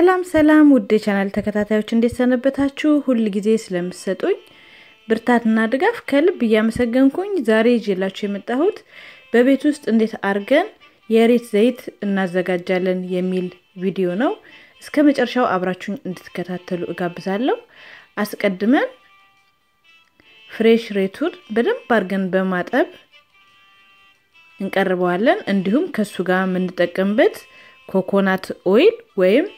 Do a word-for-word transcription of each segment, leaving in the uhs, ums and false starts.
ሰላም ሰላም ውድ ቻናል ተከታታዮች እንዴት ሰነበታችሁ? ሁሉ ጊዜ ስለምትሰጡኝ ብርታትና ድጋፍ ከልብ ያመሰግንኩኝ። ዛሬ ይዤላችሁ የመጣሁት በቤት ውስጥ እንዴት አርገን የሬት ዘይት እናዘጋጃለን የሚል ቪዲዮ ነው። እስከ መጨረሻው አብራችሁኝ እንድትከታተሉ እጋብዛለሁ። አስቀድመን ፍሬሽ ሬቱን በደንብ አርገን በማጠብ እንቀርበዋለን። እንዲሁም ከሱ ጋር የምንጠቀምበት ኮኮናት ኦይል ወይም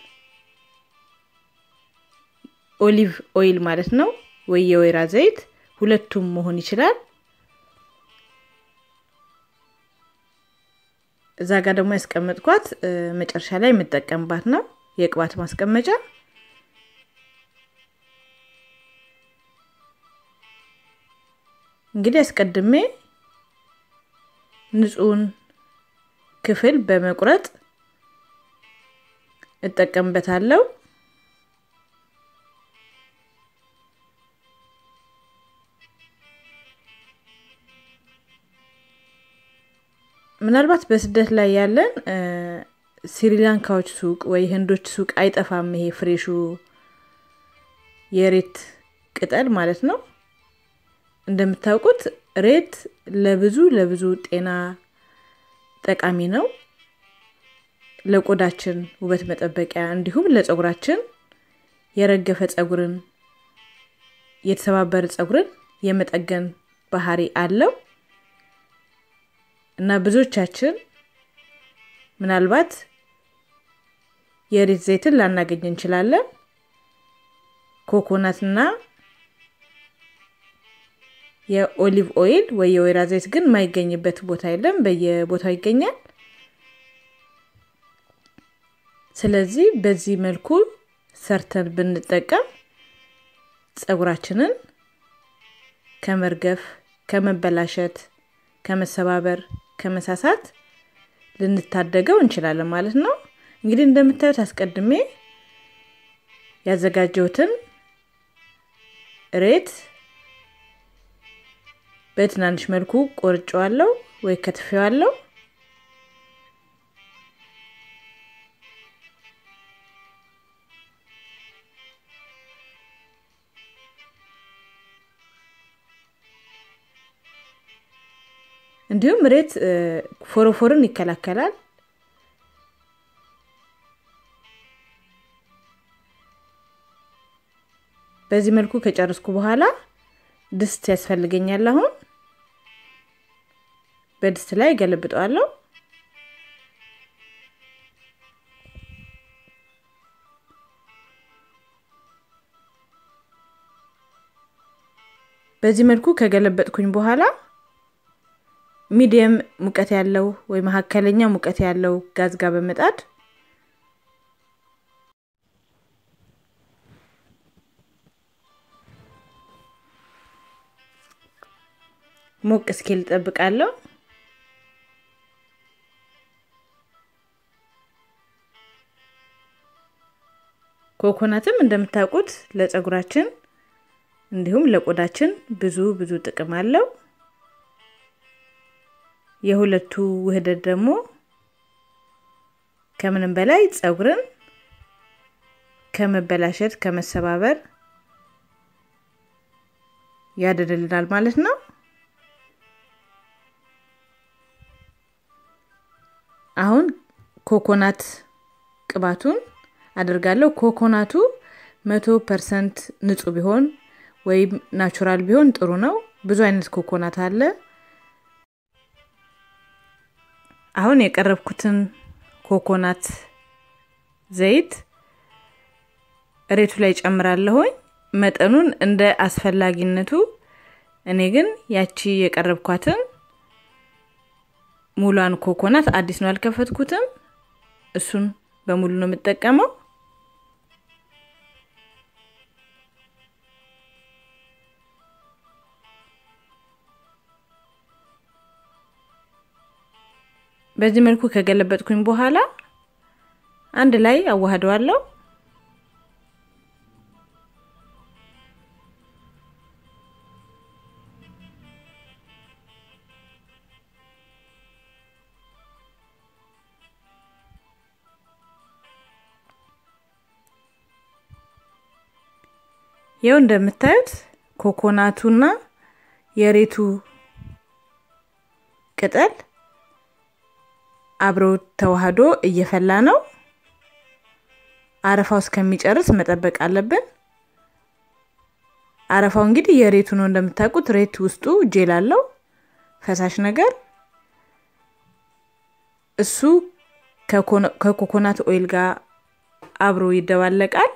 ኦሊቭ ኦይል ማለት ነው ወይ የወይራ ዘይት ሁለቱም መሆን ይችላል። እዛ ጋር ደግሞ ያስቀመጥኳት መጨረሻ ላይ የምጠቀምባት ነው የቅባት ማስቀመጫ። እንግዲህ አስቀድሜ ንጹህን ክፍል በመቁረጥ እጠቀምበታለሁ። ምናልባት በስደት ላይ ያለን ስሪላንካዎች ሱቅ ወይ ህንዶች ሱቅ አይጠፋም ይሄ ፍሬሹ የሬት ቅጠል ማለት ነው። እንደምታውቁት ሬት ለብዙ ለብዙ ጤና ጠቃሚ ነው። ለቆዳችን ውበት መጠበቂያ እንዲሁም ለፀጉራችን የረገፈ ፀጉርን የተሰባበረ ፀጉርን የመጠገን ባህሪ አለው። እና ብዙዎቻችን ምናልባት የሬት ዘይትን ላናገኝ እንችላለን። ኮኮናትና የኦሊቭ ኦይል ወይ የወይራ ዘይት ግን ማይገኝበት ቦታ የለም፣ በየቦታው ይገኛል። ስለዚህ በዚህ መልኩ ሰርተን ብንጠቀም ፀጉራችንን ከመርገፍ፣ ከመበላሸት፣ ከመሰባበር፣ ከመሳሳት ልንታደገው እንችላለን ማለት ነው። እንግዲህ እንደምታዩት አስቀድሜ ያዘጋጀሁትን ሬት በትናንሽ መልኩ ቆርጬዋለሁ ወይ ከትፌዋለሁ። እንዲሁም ሬት ፎሮፎርን ይከላከላል። በዚህ መልኩ ከጨረስኩ በኋላ ድስት ያስፈልገኛል። አሁን በድስት ላይ ገለብጠዋለሁ። በዚህ መልኩ ከገለበጥኩኝ በኋላ ሚዲየም ሙቀት ያለው ወይ መካከለኛ ሙቀት ያለው ጋዝ ጋር በመጣድ ሞቅ እስኪል ጠብቃለሁ። ኮኮናትም እንደምታውቁት ለፀጉራችን እንዲሁም ለቆዳችን ብዙ ብዙ ጥቅም አለው። የሁለቱ ውህደት ደግሞ ከምንም በላይ ፀጉርን ከመበላሸት ከመሰባበር ያደርልናል ማለት ነው። አሁን ኮኮናት ቅባቱን አደርጋለሁ። ኮኮናቱ መቶ ፐርሰንት ንጹህ ቢሆን ወይ ናቹራል ቢሆን ጥሩ ነው። ብዙ አይነት ኮኮናት አለ። አሁን የቀረብኩትን ኮኮናት ዘይት ሬቱ ላይ ጨምራለሁ መጠኑን እንደ አስፈላጊነቱ። እኔ ግን ያቺ የቀረብኳትን ሙሉን ኮኮናት አዲስ ነው አልከፈትኩትም፣ እሱን በሙሉ ነው የምጠቀመው። በዚህ መልኩ ከገለበጥኩኝ በኋላ አንድ ላይ አዋህደዋለሁ። ይው እንደምታዩት ኮኮናቱና የሬቱ ቅጠል አብሮ ተዋህዶ እየፈላ ነው። አረፋው እስከሚጨርስ መጠበቅ አለብን። አረፋው እንግዲህ የሬቱ ነው እንደምታውቁት ሬት ውስጡ ጄል አለው ፈሳሽ ነገር እሱ ከኮኮናት ኦይል ጋር አብሮ ይደባለቃል።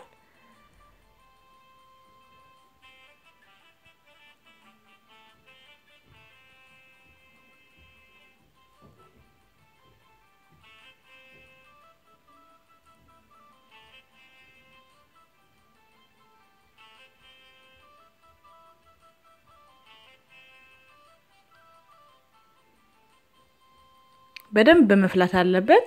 በደንብ በመፍላት አለበት።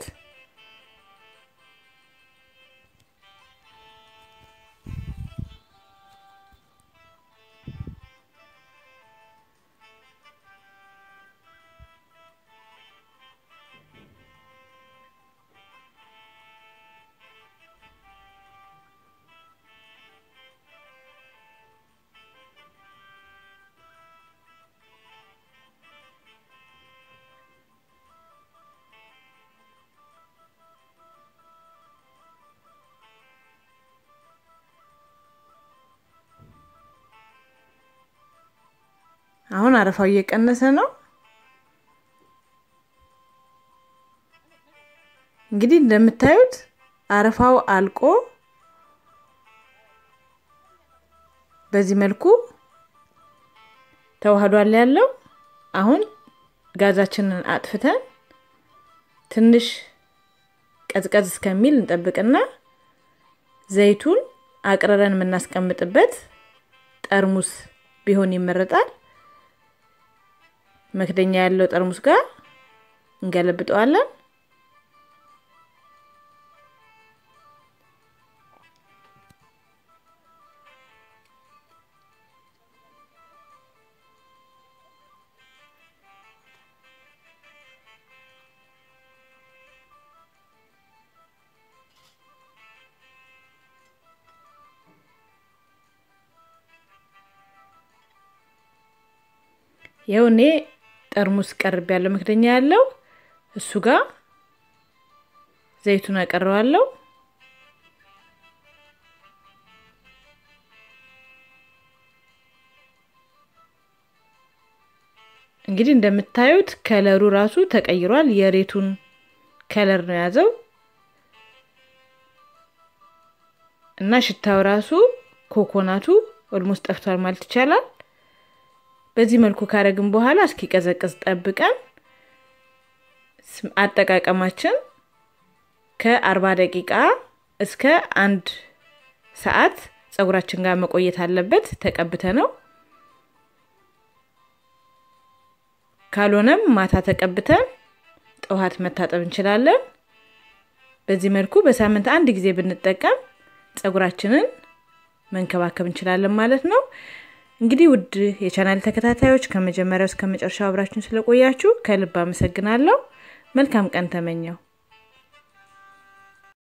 አሁን አረፋው እየቀነሰ ነው። እንግዲህ እንደምታዩት አረፋው አልቆ በዚህ መልኩ ተዋህዷል ያለው። አሁን ጋዛችንን አጥፍተን ትንሽ ቀዝቀዝ እስከሚል እንጠብቅና ዘይቱን አቅረረን ምናስቀምጥበት ጠርሙስ ቢሆን ይመረጣል። መክደኛ ያለው ጠርሙስ ጋር እንገለብጠዋለን። የውኔ ጠርሙስ ቀርብ ያለው መክደኛ ያለው እሱ ጋር ዘይቱን አቀርባለሁ። እንግዲህ እንደምታዩት ከለሩ ራሱ ተቀይሯል። የሬቱን ከለር ነው ያዘው እና ሽታው ራሱ ኮኮናቱ ኦልሞስት ጠፍቷል ማለት ይቻላል። በዚህ መልኩ ካረግን በኋላ እስኪ ቀዘቅዝ ጠብቀን አጠቃቀማችን ከ40 ደቂቃ እስከ አንድ ሰዓት ፀጉራችን ጋር መቆየት አለበት ተቀብተነው። ካልሆነም ማታ ተቀብተን ጠዋት መታጠብ እንችላለን። በዚህ መልኩ በሳምንት አንድ ጊዜ ብንጠቀም ፀጉራችንን መንከባከብ እንችላለን ማለት ነው። እንግዲህ ውድ የቻናል ተከታታዮች ከመጀመሪያው እስከ መጨረሻው አብራችሁን ስለቆያችሁ ከልብ አመሰግናለሁ። መልካም ቀን ተመኘው።